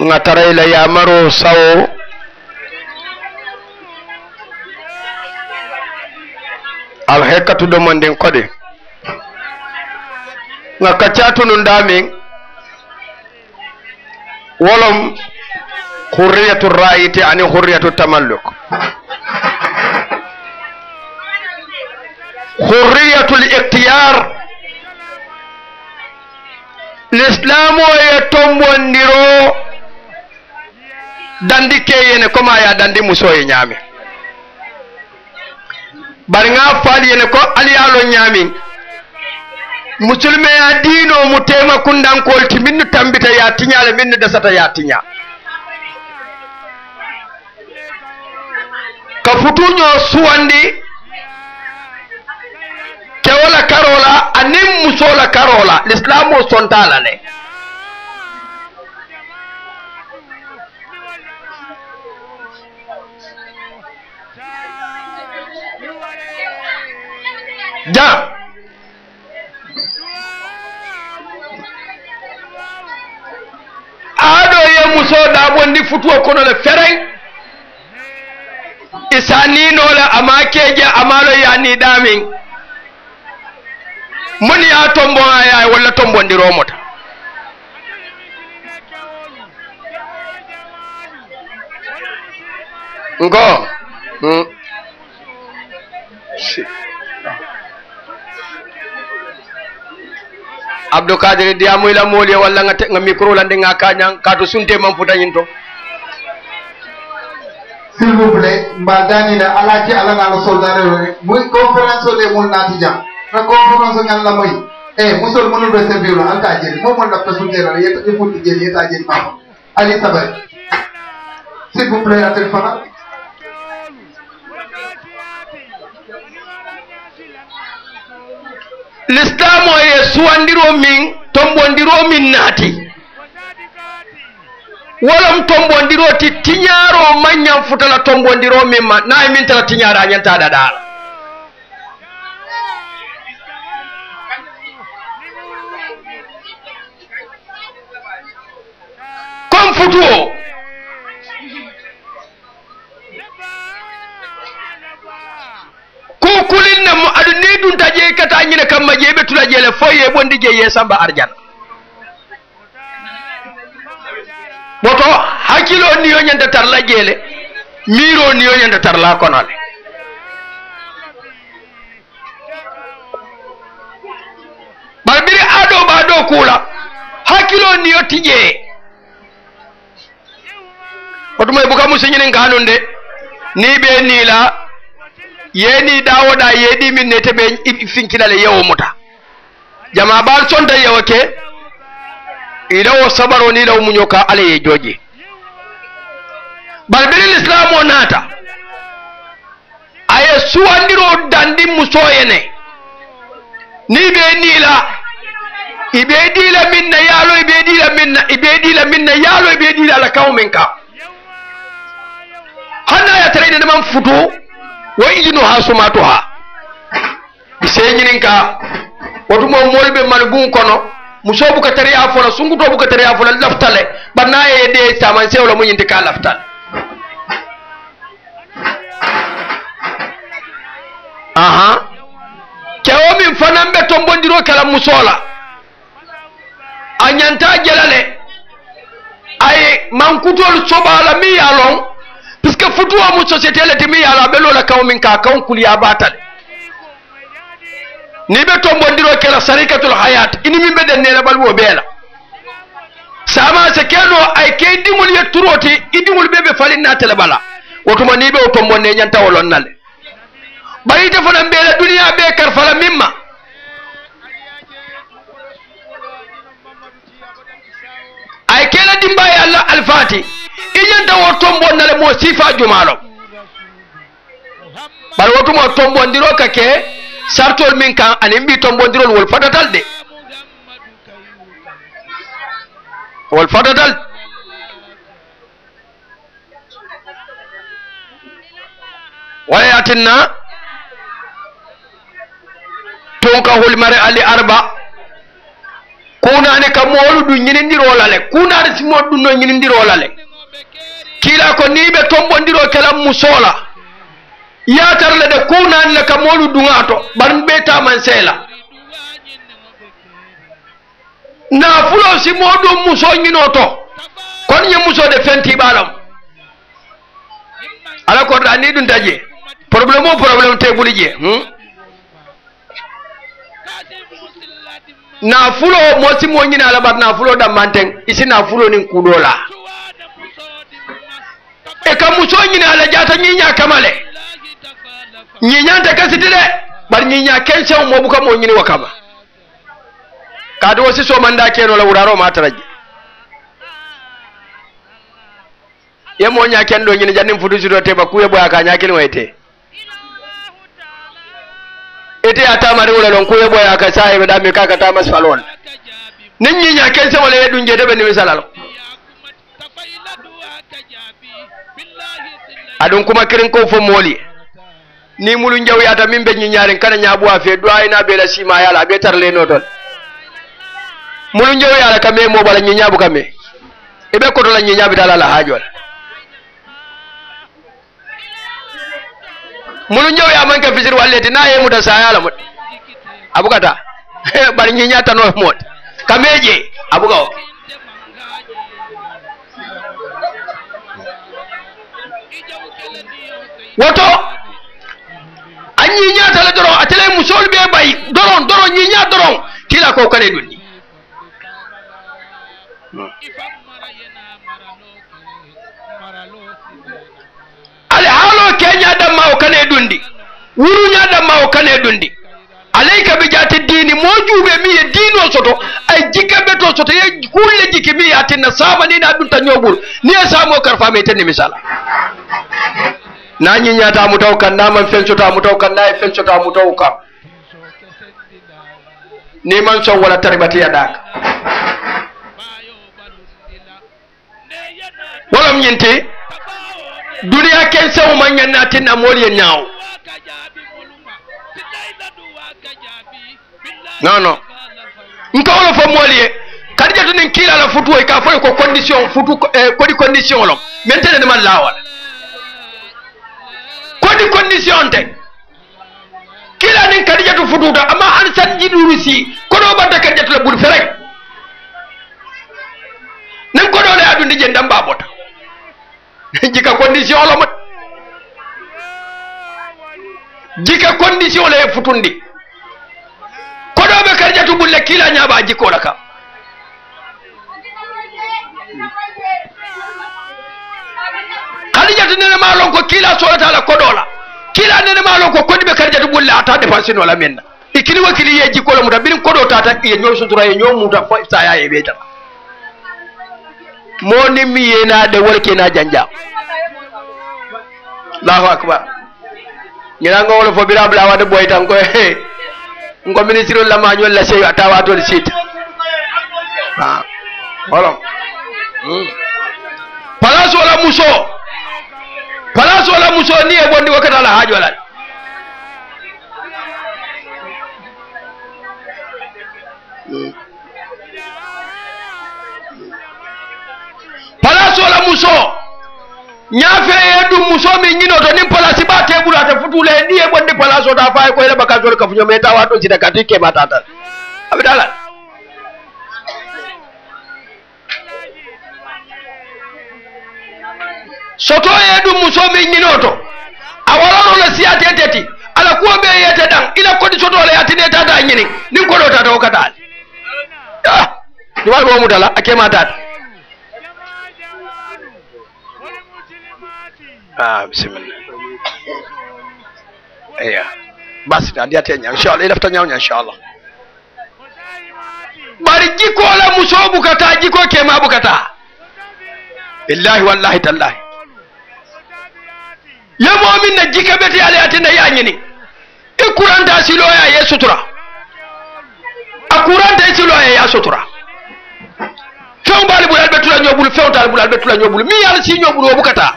ngatara ila ya maro sawo al hekatu do monden kode ngakachatu nundami wolom hurriyatu ra'iti ani hurriyatu tamalluk hurriyatu al-ikhtiyar l'islam ye tombondiro dandi keyene koma ya dandi muso ye nyami bari nga fali yene ko aliyalo nyami musulme ya dino mutema kundan kolti minnu tambita ya tinyale minnu dasata ya tinya ka futunyo suwandi kewala karola anim musola karola l'islamu sontala le ja ado ye muso da bondi futuo kono le fereng isani no la amakeje amalo yani damin mun ya tombo aya wala tombo ndiro mota ngo Abdou Kadir diamu ila moli wala nga micro la nga kanyang kadu sunte man futa yinto s'il vous plaît mbadani la alati ala na soldare muy conférence le mun nati jam na conférence ngal la moy musol mënul be servir la anta jël mo mon la personne la yeta il faut jël yeta jël ma ali sabay s'il vous plaît atel fana l'islam ye suwandiro min tombondiro min nati walam tombondiro ti tinyaro manyam futala tombondiro min ma na min tala tinyara nyanta dada kom futuo kulin na mu adu ni dun taje kata nyine kam ma jebe tula jele foye bondi je ye samba arjana boto hakilo ni yo nyanda tarla jele miro ni yo nyanda tarla konole barbiri ado ba do kula hakilo ni yo tije boto moy buka musinyine nganonde ni be ni la yeni dawoda yedi min ne tebe finkilale yewo muta jama bal sonta yewo ke ila wo sabaro ni law munyoka ale ye joji bal bil islam onata aye suwandiro dandi musoyene ni be ni la ibedi la minna yalo ibedi la minna yalo ibedi la kawmenka hana ya tare de man futu wa ijinu hasumatuha bisejininka watumo molbe malgun kono musobu ka tariya fola sunguto bu ka tariya fola laftale banaye de taman sewlo mun yindi ka laftal aha kewo min fanambe tombondiro kala musola anyanta jelale ay mankutol sobala mi yalon puisque futuwa mu société le timi yala belo la kaw min ka kaw kuliya batal ni be tombondiro kala sarikatul hayat ini min be den ne la balwo bela sama se keno ay ke dimul ye turoti idimul bebe falinna tele bala wotuma ni be tombonne nyanta wolon nale bari te fona mbele dunia be kar fala mimma ay kela dimba ya Allah alfati inyanta wo tombonnale mo sifa jumalo bar wotumo tombondiro kake sartol min kan ani mbi tombondirol wol fatatal de wol fatatal wala yatinna tunka hul mari ali arba kunani ka moolu du ñinindiroo la le kunani si moolu du no ñinindiroo la le kiila ko ni ɓe tombondiroo kela musoo la yatar le de kunani le ka moolu duŋaa to bari ɓe taman seela naafuloo si moo ɗum musoo ñinoo to kono ñe musoo de fentiiɓaalam ala korɗa ni ɗum taje probléme o probléme tebuli je naafuloo mo si moo ñina ala bar naafuloo ɗammanten isi naafuloo nin kuuɗoo la e ka musoo ñina ala jaata ñiiñaa kamale ñiiñante kasiti de bar ñiiñaa kenseŋo moo buka moo ñini wa kama kaatu wo si somanda keno la wuraro ma taraje ye mo nya kendo nyini jannim fudu sido te ba kuye boya ka nya kini wayte ete ata mari wala lon kuye boya ka sai be dami ka ta masfalon nin nyi nya ken se wala yedun je de be ni misalal adun kuma kirin ko fo moli ni mulu njaw yata min be nyi nyaaren kana nya buwa fe do ayna be la sima yala be tarle no don mulu njaw yala kame mo bala nyi nyabu kame ibe ko to la nyi nyabi dala la hajol mulu njaw ya man ka fisir walleti na yemu da sayala mut abukata bari nyi nyata no mot kameje abuga woto anyi nyata la doron atele musol be bay doron nyi nya doron kila ko kane dunni ale halo kenya damma o kane dundi wuru nya damma o kane dundi alayka bi jati dini mojube mi e dino soto ay jikabe to soto ye kulle jiki mi atinna sama ni na dun ta nyobul ni e samo karfa me tan misala na ñiñata mu taw kan naman fencota mu taw kan nayi fencota mu taw kam ni man son wala taribati yadak walam ñinti duniya ken sew man ñannati na mol ye ñaaw non nka wala fo mol ye kadijatu nin kila la futu e ka fo ko condition futu ko di condition lo mentene man lawal kodi condition te kila nin kadijatu fututa amma an sanji durusi kodo badda kadijatu la bul ferek nin kodo le adu ndije ndamba bota jika condition la mat jika condition le futundi kodo be kadijatu bulle kila nyaba jiko la ka kadijatu nene malon ko kila solata la kodola kila nene malon ko kodi be kadijatu bulla ata dépense no la menna ikili wakili ye jiko la muta bin kodo tata ye nyo sutura ye nyo muta fo saya ye beta moni mi yena de wolke na janja Allahu akbar nyina ngolo fo birabla wade boy tan ko he ngo ministre la ma nyol la sey atawa to site ha wala palaso la muso ni e bonni wakata la haajo la palaso la muso nyafe edu muso mi nyino to nim palasi ba tebula ta futule ni e bonni palaso da fay ko ele bakaso ka funyo meta wato ci daga tike matata abidala soto edu muso mi nyinoto awalano la siyate teti ala ko be yete dan ila ko di soto la yatine tata nyini ni ko do tata o katal ni wal bo mudala akema tata bismillah eya basi ta dia tenya inshallah ila fta nyawnya inshallah bari jiko la muso bukata jiko kema bukata billahi wallahi tallahi ya mu'min na jika beti ale atina yanyini e kuranta silo ya sutura akuranta silo ya sutura few bali bulal betula nyobul few tal bulal betula nyobul mi yalla si nyobul wo bukata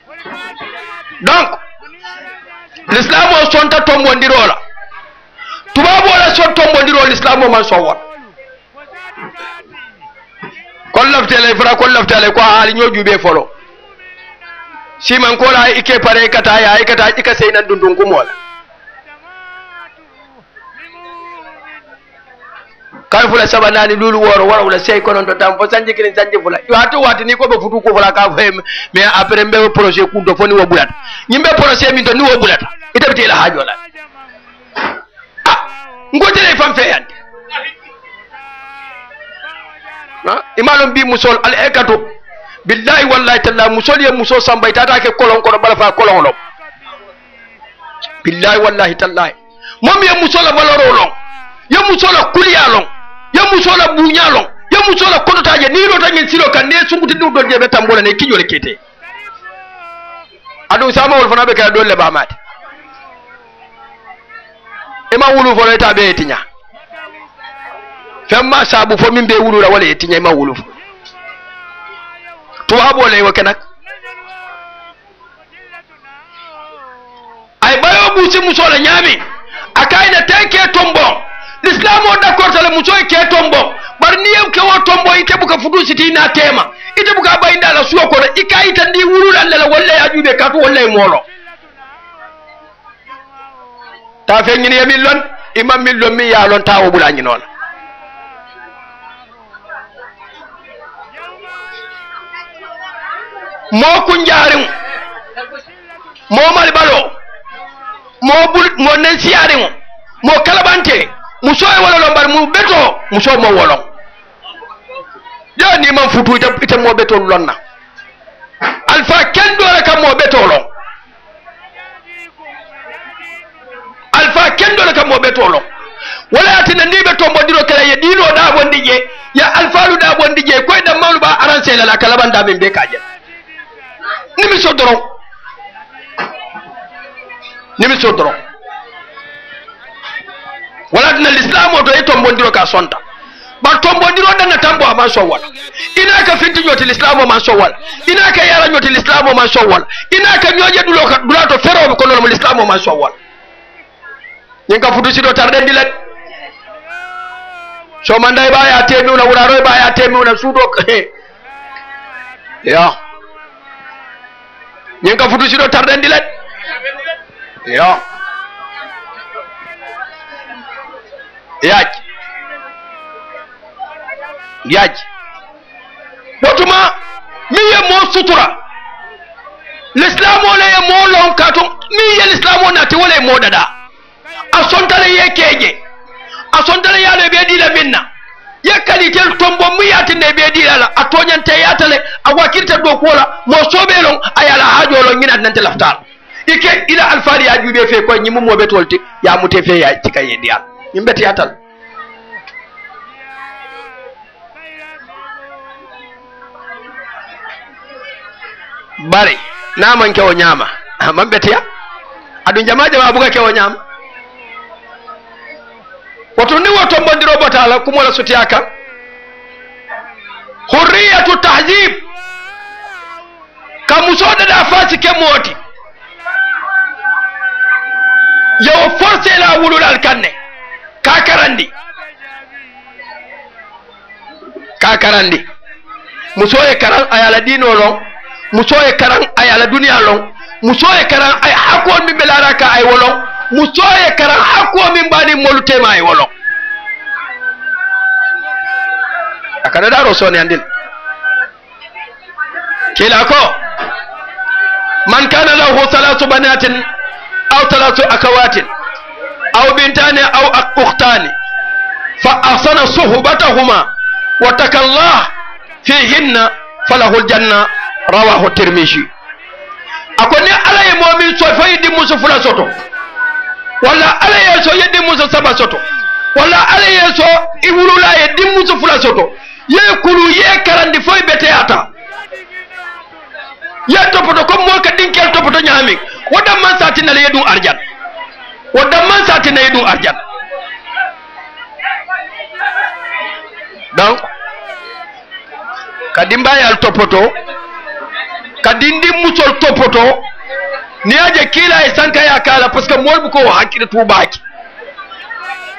donc l'islam o sonta tombo ndirola tubabo la so tombondiro l'islam man so won kon laftele fra kon laftele ko haali ñojube folo siman ko la ike pare kata ya ikata ika seyna dundun kumola kay fula sabanani lulu woro wara wala sey konon to tam fo sanji kirin sanji fula yo hatu wati ni ko be futu ko fula ka fem mais après mbe projet kundo foni wo bulata ñimbe projet min to ni wo bulata itabti la hajo la ngotele fam fe yande imalum bi musol al ekatu billahi wallahi talla musol ye muso sambay tata ke kolon ko bala fa kolon lo billahi wallahi talla mom ye musola baloro lo ye musola kuliya lo ye musola bunya lo ye musola konotaje ni lo tanyen silo kan ne sunguti du do jebe tambola ne kijole kete adu sama wol fana be ka dolle ba mate e ma wulu fo leta be tinya femma sabu fo min be wulu la wala tinya ma wulu to abole wo kenak ay bayo busi musola nyami akaina tenke tombo l'islam o d'accord tale musoy ke tombo bar niyem ke wo tombo ite buka fudu siti na tema ite buka bayinda la suwa ko ikaita ndi wulu la wala ajube katu wala molo ta fe ñini yemi lon imam mi lon mi ya lon tawo bula ñi non mo ku njaarim mo mali balo mo bul mo ne siarim mo kalabante muso e wala lombar mu beto muso mo wolon ya ni man futu ite mo beto lonna alfa kendo reka mo beto lon alfa kendo le kam mo betolo wala atina ni be tombo diro kala ye dino da bondi je ya alfalu da bondi je koy da mawlu ba arrange la kala banda be be kaje ni mi sodoro wala dina l'islam o do e tombo diro ka sonta ba tombo diro dana tambo ma so wala ina ka finti nyoti l'islam ma so wala ina ka yara nyoti l'islam ma so wala ina ka nyoje dulo ka dulato fero ko non l'islam ma so wala ñinga futu sido tarde dilet so manday ba ya temi una wuraro ba ya temi una sudo ya ñinga futu sido tarde dilet ya yaaj botuma mi ye mo sutura l'islam ole ye mo lon katum mi ye l'islam ona te wole mo dada asontale yekeje asontale yale be dila minna yakali tel tombo muyati ne be dila la atonyante yatale awakirta do kola mo sobelon ayala hajolo ngina nante laftar ike ila alfari ajube fe ko nyimu mo betolti ya mute fe ya tika yedial nyimbeti yatal bari na man kewo nyama man betiya adu jama buga kewo nyama wato ni wato mbondiro batala kumola sutiyaka hurriyatu tahzib kamusoda da fasi ke moti yo force la wulul alkanne kakarandi musoye karan ayala dino lon musoye karan ayala duniya lon musoye karan ay hakon mi belara ka ay wolon musoye karan hakko min bani molutema ay wolon akada daro soni andil kila ko man kana lahu thalathu banatin aw thalathu akawatin aw bintani aw ukhtani fa ahsana suhbatahuma wa takallah fihinna falahu aljanna rawahu tirmizi akoni alaye momin so faydi musu fula soto wala alaye so yeddi musu saba soto wala alaye so iwulula yeddi musu fula soto ye kulu ye karandi foy bete ata ye topoto ko mo ka dinkel topoto nyami wadam man satina le yedum arjan wadam man satina yedum arjan donc kadimba yal topoto kadindi musol topoto ni aje kila e sanka ya kala parce que mol bu ko hakki de tubaki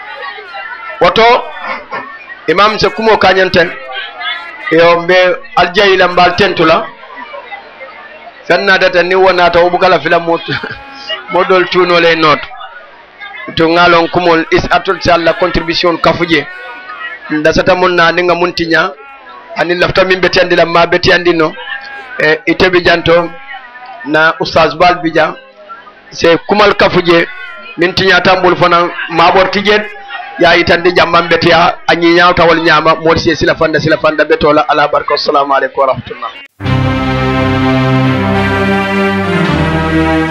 woto imam se kumo kanyanten yo be aljayila mbal tentula sanna data ni wona taw bu kala fila modol tuno le note to ngalon kumol is atul salla contribution kafuje ndasata munna ninga muntinya ani lafta min beti andila ma beti andino itebi janto na ustaz bal bija se kumal kafuje min tinya tambul fana mabor tijet ya itande jamman beti ya anyi nyawta wal nyama modi sila fanda betola ala barka assalamu alaikum wa rahmatullah